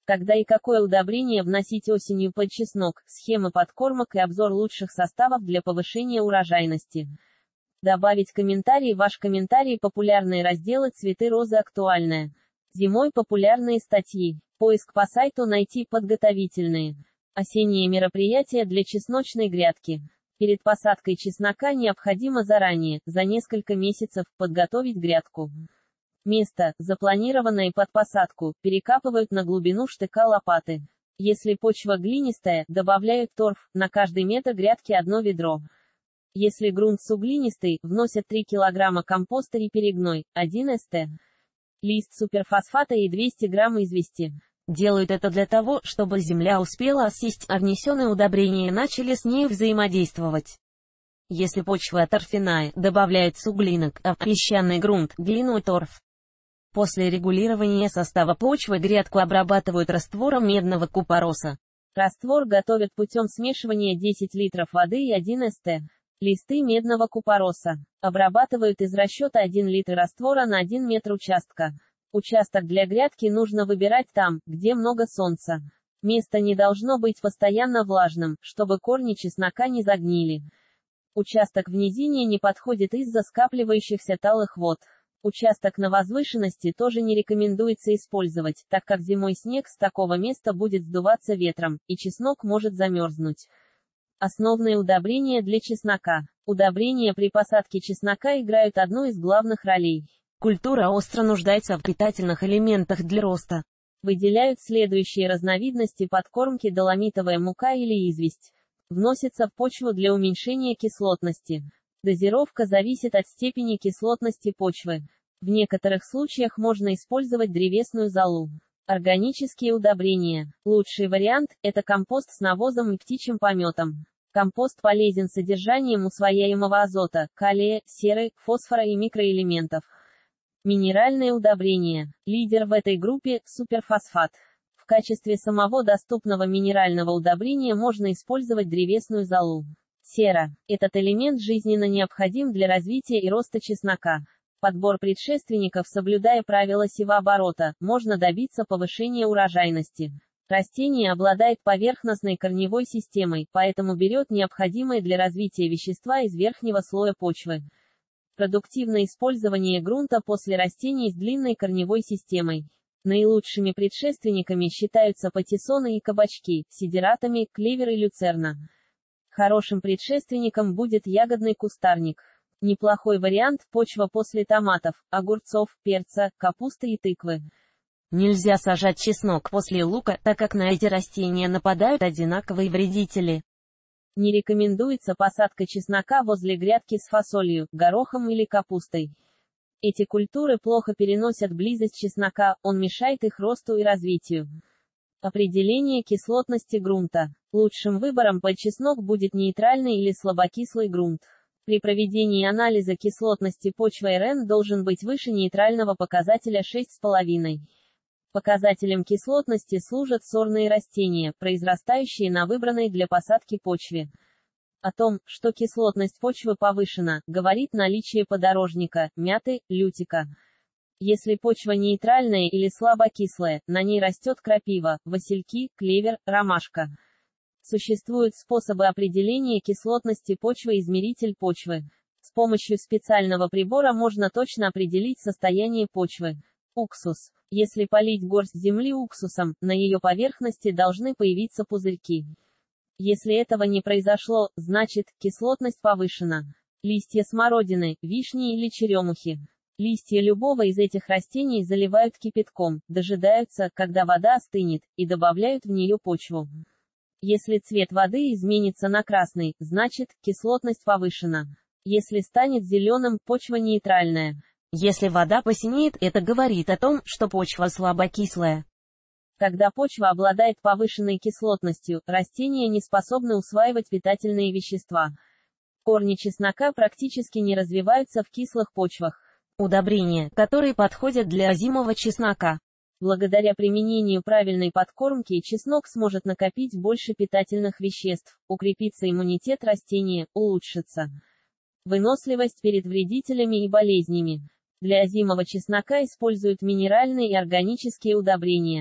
Когда и какое удобрение вносить осенью под чеснок, схемы подкормок и обзор лучших составов для повышения урожайности. Добавить комментарий. Ваш комментарий. Популярные разделы «Цветы розы. Актуальное». Зимой популярные статьи. Поиск по сайту. Найти подготовительные. Осенние мероприятия для чесночной грядки. Перед посадкой чеснока необходимо заранее, за несколько месяцев, подготовить грядку. Место, запланированное под посадку, перекапывают на глубину штыка лопаты. Если почва глинистая, добавляют торф, на каждый метр грядки 1 ведро. Если грунт суглинистый, вносят 3 кг компоста и перегной, 1 ст. Лист суперфосфата и 200 грамм извести. Делают это для того, чтобы земля успела осесть, а внесенные удобрения начали с ней взаимодействовать. Если почва торфяная, добавляют суглинок, а в песчаный грунт – глину и торф. После регулирования состава почвы грядку обрабатывают раствором медного купороса. Раствор готовят путем смешивания 10 литров воды и 1 ст. Листы медного купороса. Обрабатывают из расчета 1 литр раствора на 1 метр участка. Участок для грядки нужно выбирать там, где много солнца. Место не должно быть постоянно влажным, чтобы корни чеснока не загнили. Участок в низине не подходит из-за скапливающихся талых вод. Участок на возвышенности тоже не рекомендуется использовать, так как зимой снег с такого места будет сдуваться ветром, и чеснок может замерзнуть. Основные удобрения для чеснока. Удобрения при посадке чеснока играют одну из главных ролей. Культура остро нуждается в питательных элементах для роста. Выделяют следующие разновидности подкормки: доломитовая мука или известь. Вносится в почву для уменьшения кислотности. Дозировка зависит от степени кислотности почвы. В некоторых случаях можно использовать древесную золу. Органические удобрения. Лучший вариант – это компост с навозом и птичьим пометом. Компост полезен содержанием усвояемого азота, калия, серы, фосфора и микроэлементов. Минеральные удобрения. Лидер в этой группе – суперфосфат. В качестве самого доступного минерального удобрения можно использовать древесную золу. Сера. Этот элемент жизненно необходим для развития и роста чеснока. Подбор предшественников, соблюдая правила севооборота, можно добиться повышения урожайности. Растение обладает поверхностной корневой системой, поэтому берет необходимые для развития вещества из верхнего слоя почвы. Продуктивное использование грунта после растений с длинной корневой системой. Наилучшими предшественниками считаются патиссоны и кабачки, сидератами, клевер и люцерна. Хорошим предшественником будет ягодный кустарник. Неплохой вариант – почва после томатов, огурцов, перца, капусты и тыквы. Нельзя сажать чеснок после лука, так как на эти растения нападают одинаковые вредители. Не рекомендуется посадка чеснока возле грядки с фасолью, горохом или капустой. Эти культуры плохо переносят близость чеснока, он мешает их росту и развитию. Определение кислотности грунта. Лучшим выбором под чеснок будет нейтральный или слабокислый грунт. При проведении анализа кислотности почвы РН должен быть выше нейтрального показателя 6,5. Показателем кислотности служат сорные растения, произрастающие на выбранной для посадки почве. О том, что кислотность почвы повышена, говорит наличие подорожника, мяты, лютика. Если почва нейтральная или слабокислая, на ней растет крапива, васильки, клевер, ромашка. Существуют способы определения кислотности почвы. Измеритель почвы. С помощью специального прибора можно точно определить состояние почвы. Уксус. Если полить горсть земли уксусом, на ее поверхности должны появиться пузырьки. Если этого не произошло, значит, кислотность повышена. Листья смородины, вишни или черемухи. Листья любого из этих растений заливают кипятком, дожидаются, когда вода остынет, и добавляют в нее почву. Если цвет воды изменится на красный, значит, кислотность повышена. Если станет зеленым, почва нейтральная. Если вода посинеет, это говорит о том, что почва слабокислая. Когда почва обладает повышенной кислотностью, растения не способны усваивать питательные вещества. Корни чеснока практически не развиваются в кислых почвах. Удобрения, которые подходят для озимого чеснока. Благодаря применению правильной подкормки чеснок сможет накопить больше питательных веществ, укрепится иммунитет растения, улучшится выносливость перед вредителями и болезнями. Для озимого чеснока используют минеральные и органические удобрения.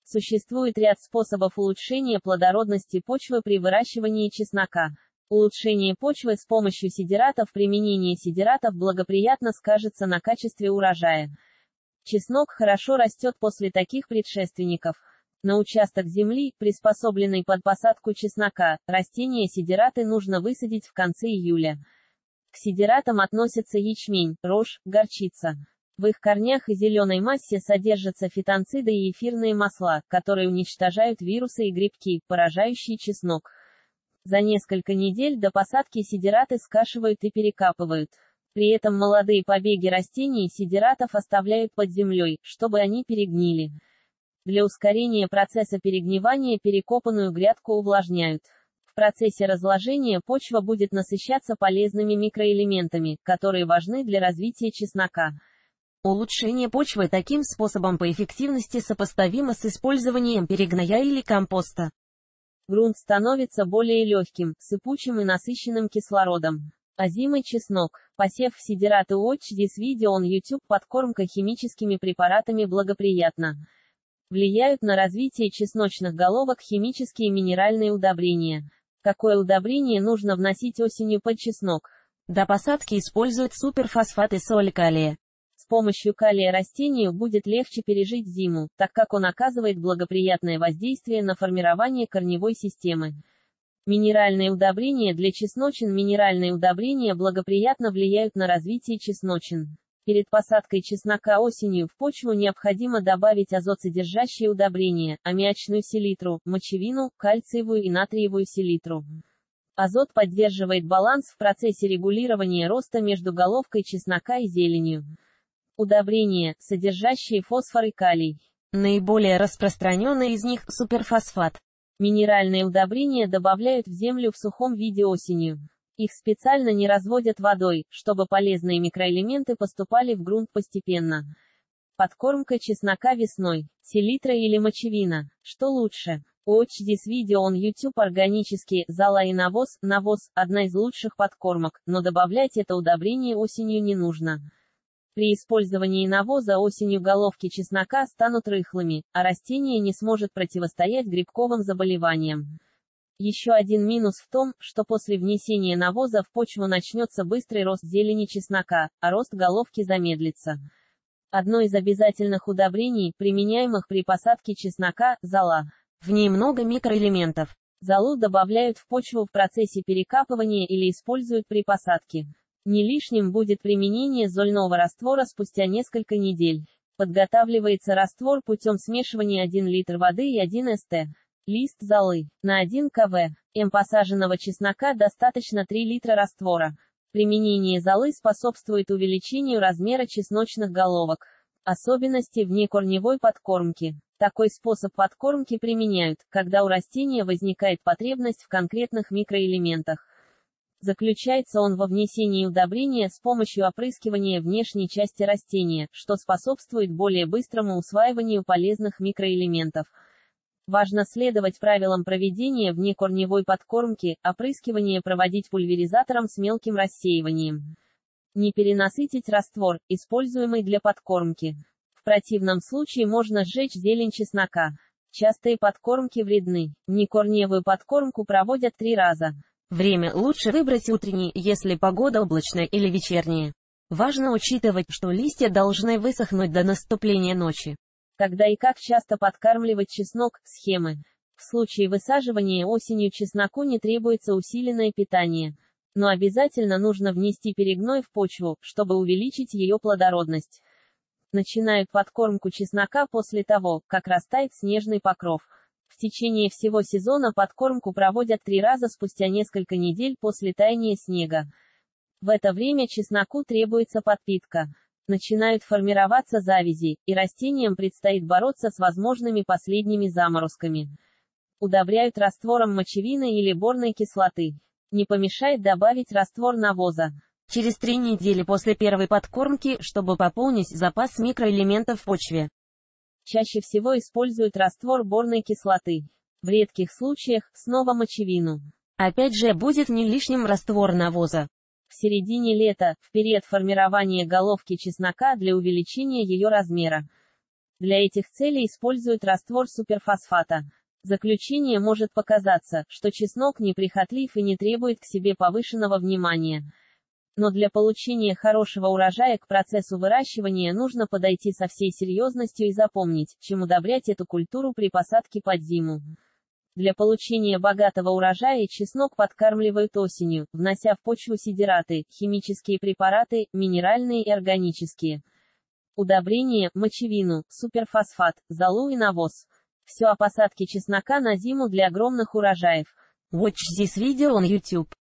Существует ряд способов улучшения плодородности почвы при выращивании чеснока. Улучшение почвы с помощью сидератов. Применение сидератов благоприятно скажется на качестве урожая. Чеснок хорошо растет после таких предшественников. На участок земли, приспособленный под посадку чеснока, растения сидераты нужно высадить в конце июля. К сидератам относятся ячмень, рожь, горчица. В их корнях и зеленой массе содержатся фитонциды и эфирные масла, которые уничтожают вирусы и грибки, поражающие чеснок. За несколько недель до посадки сидераты скашивают и перекапывают. При этом молодые побеги растений сидератов оставляют под землей, чтобы они перегнили. Для ускорения процесса перегнивания перекопанную грядку увлажняют. В процессе разложения почва будет насыщаться полезными микроэлементами, которые важны для развития чеснока. Улучшение почвы таким способом по эффективности сопоставимо с использованием перегноя или компоста. Грунт становится более легким, сыпучим и насыщенным кислородом. Озимый чеснок. Посев в сидераты Watch this video on YouTube. Подкормка химическими препаратами благоприятно влияют на развитие чесночных головок химические и минеральные удобрения. Какое удобрение нужно вносить осенью под чеснок? До посадки используют суперфосфат и соль калия. С помощью калия растению будет легче пережить зиму, так как он оказывает благоприятное воздействие на формирование корневой системы. Минеральные удобрения для чесночин. Минеральные удобрения благоприятно влияют на развитие чесночин. Перед посадкой чеснока осенью в почву необходимо добавить азотсодержащие удобрения, аммиачную селитру, мочевину, кальциевую и натриевую селитру. Азот поддерживает баланс в процессе регулирования роста между головкой чеснока и зеленью. Удобрения, содержащие фосфор и калий. Наиболее распространенный из них – суперфосфат. Минеральные удобрения добавляют в землю в сухом виде осенью. Их специально не разводят водой, чтобы полезные микроэлементы поступали в грунт постепенно. Подкормка чеснока весной. Селитра или мочевина. Что лучше? Watch this video on YouTube. Органические, зола и навоз. Навоз – одна из лучших подкормок, но добавлять это удобрение осенью не нужно. При использовании навоза осенью головки чеснока станут рыхлыми, а растение не сможет противостоять грибковым заболеваниям. Еще один минус в том, что после внесения навоза в почву начнется быстрый рост зелени чеснока, а рост головки замедлится. Одно из обязательных удобрений, применяемых при посадке чеснока – зола. В ней много микроэлементов. Золу добавляют в почву в процессе перекапывания или используют при посадке. Не лишним будет применение зольного раствора спустя несколько недель. Подготавливается раствор путем смешивания 1 литр воды и 1 ст. Лист золы. На 1 кв. Посаженного чеснока достаточно 3 литра раствора. Применение золы способствует увеличению размера чесночных головок. Особенности внекорневой подкормки. Такой способ подкормки применяют, когда у растения возникает потребность в конкретных микроэлементах. Заключается он во внесении удобрения с помощью опрыскивания внешней части растения, что способствует более быстрому усваиванию полезных микроэлементов. Важно следовать правилам проведения внекорневой подкормки, опрыскивание проводить пульверизатором с мелким рассеиванием. Не перенасытить раствор, используемый для подкормки. В противном случае можно сжечь зелень чеснока. Частые подкормки вредны. Внекорневую подкормку проводят 3 раза. Время лучше выбрать утренний, если погода облачная или вечерняя. Важно учитывать, что листья должны высохнуть до наступления ночи. Когда и как часто подкармливать чеснок? Схемы. В случае высаживания осенью чесноку не требуется усиленное питание. Но обязательно нужно внести перегной в почву, чтобы увеличить ее плодородность. Начинают подкормку чеснока после того, как растает снежный покров. В течение всего сезона подкормку проводят 3 раза спустя несколько недель после таяния снега. В это время чесноку требуется подпитка. Начинают формироваться завязи, и растениям предстоит бороться с возможными последними заморозками. Удобряют раствором мочевины или борной кислоты. Не помешает добавить раствор навоза. Через 3 недели после первой подкормки, чтобы пополнить запас микроэлементов в почве. Чаще всего используют раствор борной кислоты. В редких случаях – снова мочевину. Опять же будет не лишним раствор навоза. В середине лета, в период формирования головки чеснока для увеличения ее размера. Для этих целей используют раствор суперфосфата. Заключение может показаться, что чеснок неприхотлив и не требует к себе повышенного внимания. Но для получения хорошего урожая к процессу выращивания нужно подойти со всей серьезностью и запомнить, чем удобрять эту культуру при посадке под зиму. Для получения богатого урожая чеснок подкармливают осенью, внося в почву сидираты, химические препараты, минеральные и органические. Удобрения, мочевину, суперфосфат, золу и навоз. Все о посадке чеснока на зиму для огромных урожаев. Watch this video on YouTube.